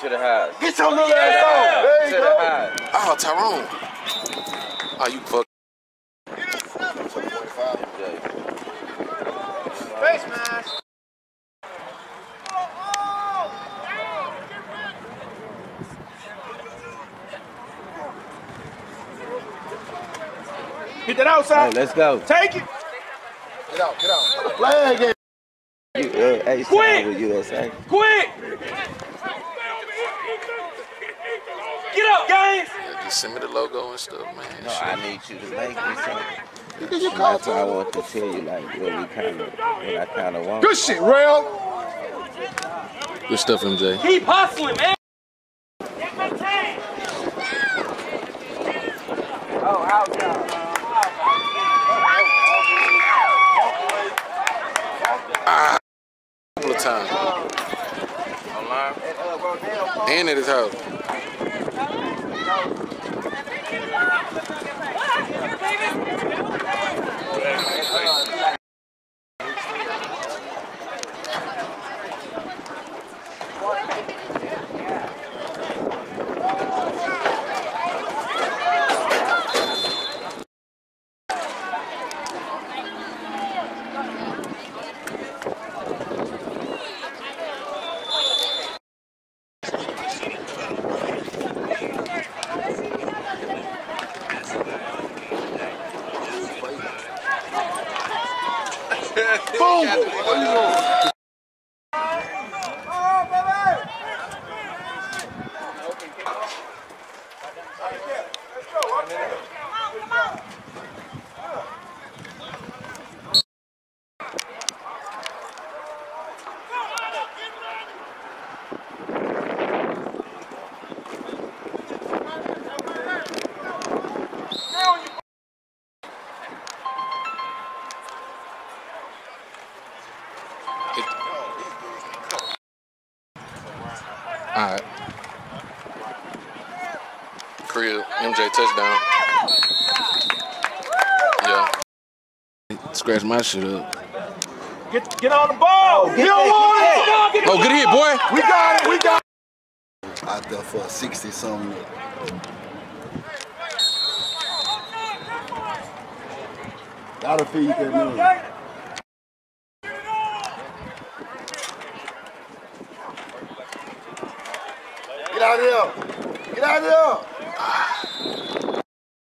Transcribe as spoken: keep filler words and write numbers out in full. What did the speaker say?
to the house. Get your little ass on. There you to go. the house. Oh, Tyrone. Oh, you fuck. Face mask. Hit that outside. Hey, let's go. Take it. Get out, get out. Flag it. You, uh, hey, Quick. with U S A. Quick. Get up, guys. Yeah, just send me the logo and stuff, man. No, Shit. I need you to make me something. Did you call That's why I want to tell you, like, what we kind of, what I kind of want. Good shit, Rail. Good stuff, M J. Keep hustling, man. Oh, out y'all. Ah, a couple of times. And at his house. Boom! Where you going? All right. Crib, M J touchdown. Yeah. Scratch my shit up. Get, get on the ball. Get, get on one. Get Oh, good hit, boy. We got it. We got it. Out there for a sixty something. Gotta feed that man. Get out of here! Get out of here!